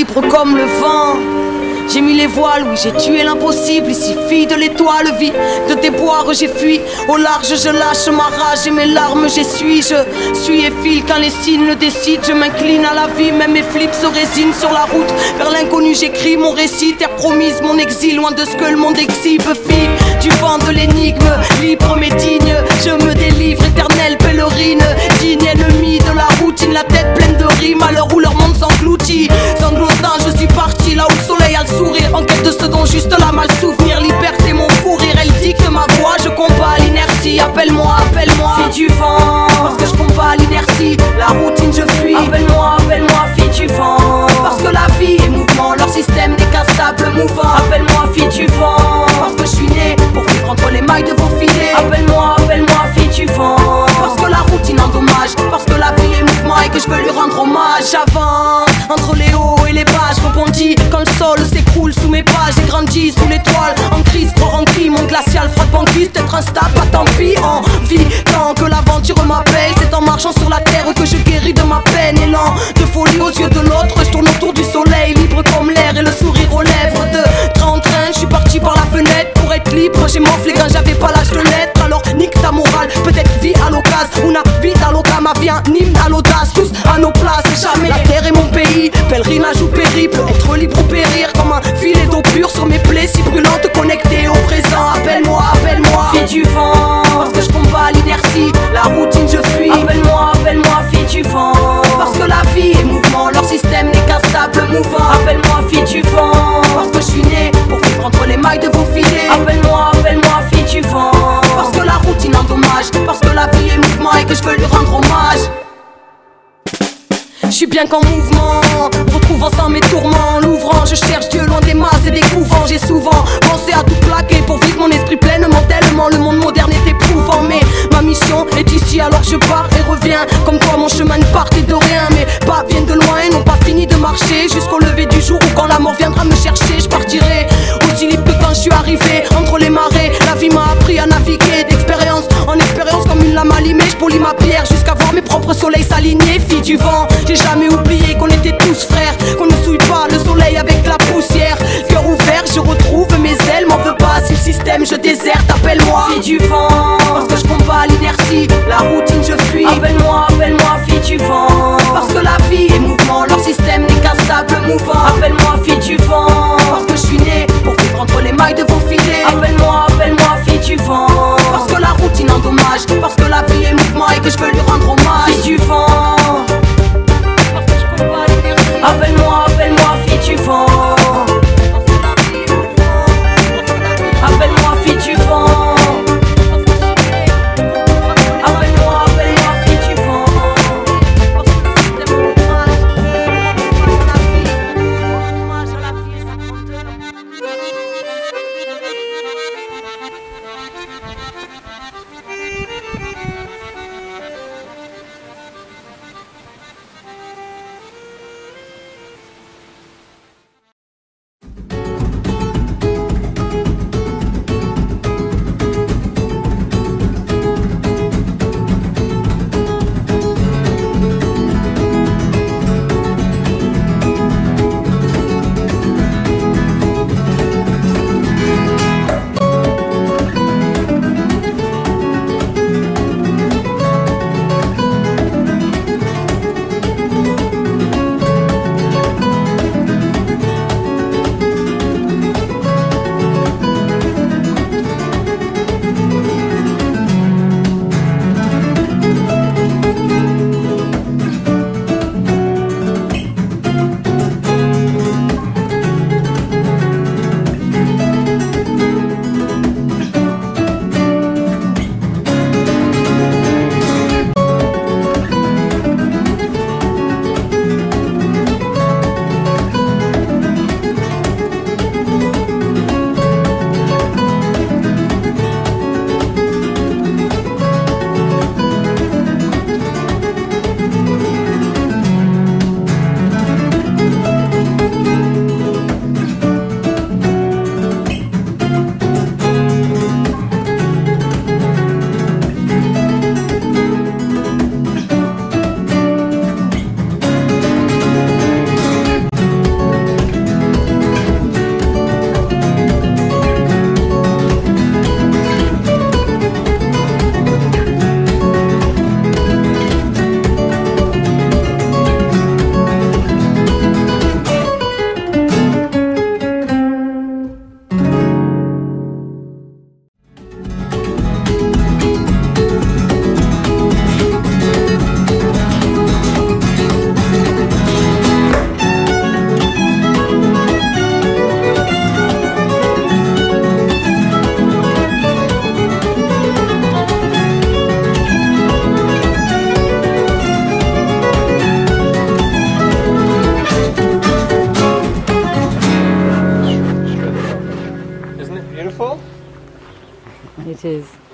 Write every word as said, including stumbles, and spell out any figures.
libre comme le vent. J'ai mis les voiles, oui j'ai tué l'impossible. Ici fille de l'étoile, vie de déboire j'ai fui. Au large je lâche ma rage et mes larmes j'essuie. Je suis et file quand les signes le décident. Je m'incline à la vie, même mes flips se résignent. Sur la route vers l'inconnu j'écris mon récit. Terre promise, mon exil, loin de ce que le monde exhibe. Fille du vent de l'énigme, libre mais digne. Je me délivre, éternelle pèlerine. Digne ennemi de la routine, la tête pleine de rimes. À l'heure où leur monde s'engloutit, sanglotant je suis parti là où le soleil a le sourire, en quête de ce dont juste la mal souvenir. Liberté mon fou rire, elle dicte ma voix. Je combats l'inertie, appelle-moi, appelle-moi fille du vent, parce que je combats l'inertie. La routine je fuis, appelle-moi, appelle-moi fille du vent, parce que la vie est mouvement, leur système n'est qu'un sable mouvant. Appelle-moi fille du vent, parce que je suis né pour vivre entre les mailles de vos filets. Appelle-moi, appelle-moi fille du vent, parce que la routine endommage, parce que la vie est mouvement et que je veux lui rendre hommage. J'avance entre les hauts et les bas, je rebondis quand le sol s'écroule sous mes pas. J'ai grandi sous l'étoile, en crise, trop rempli, mon glacial froid de banquise. Peut-être instable, pas tant pis, en vie, tant que l'aventure m'appelle. C'est en marchant sur la terre que je guéris de ma peine. Élan de folie aux yeux de l'autre, je tourne autour du soleil, libre comme l'air et le sourire aux lèvres. De train en train, je suis parti par la fenêtre pour être libre. J'ai morflé quand j'avais pas l'âge de l'être. Alors nique ta morale, peut-être vie à l'occasion, una vida loca, ma vie un hymne à l'audace. Tous à nos places, jamais la terre est mon pays. Pèlerinage ou périple, être libre ou périr comme un filet d'eau pure sur mes plaies si brûlantes, connectées au présent. Appelle-moi, appelle-moi fille du vent, parce que je combats l'inertie, la routine je fuis. Appelle-moi, appelle-moi fille du vent, parce que la vie est mouvement, leur système n'est qu'un sable mouvant. Appelle-moi fille du vent, parce que je suis né pour vivre entre les mailles de vos filets. Appelle-moi, appelle-moi fille du vent, parce que la routine endommage, parce que la vie est mouvement et que je veux lui rendre hommage. Je suis bien qu'en mouvement, retrouvant sans mes tourments. L'ouvrant, je cherche Dieu loin des masses et des couvents. J'ai souvent pensé à tout plaquer pour vivre mon esprit pleinement. Tellement le monde moderne est éprouvant, mais ma mission est ici alors je pars et reviens. Comme toi mon chemin ne partait de rien, mes pas viennent de loin et n'ont pas fini de marcher jusqu'au lever du jour où quand la mort viendra me chercher. Je partirai aussi libre que quand je suis arrivé entre les marées. La vie m'a appris à naviguer d'expérience en expérience comme une lame allumée. Je polis ma pierre jusqu'à voir mes propres soleils s'aligner. Fille du vent, j'ai jamais oublié qu'on était tous frères, qu'on ne souille pas le soleil avec la poussière. Cœur ouvert, je retrouve mes ailes, m'en veux pas si le système je déserte. Appelle-moi fille du vent, parce que je combats l'inertie, la routine je fuis. Appelle-moi, appelle-moi fille du vent, parce que la vie est mouvement, leur système n'est qu'un sable mouvant. Appelle-moi fille du vent, parce que je suis né pour vivre entre les mailles de vos filets. Appelle-moi, appelle-moi fille du vent, parce que la routine endommage, parce que la vie est mouvement et que je veux lui rendre hommage. Fille du vent, appelle-moi, appelle-moi fille du vent, appelle-moi fille du vent, appelle-moi, appelle-moi fille du vent. It is.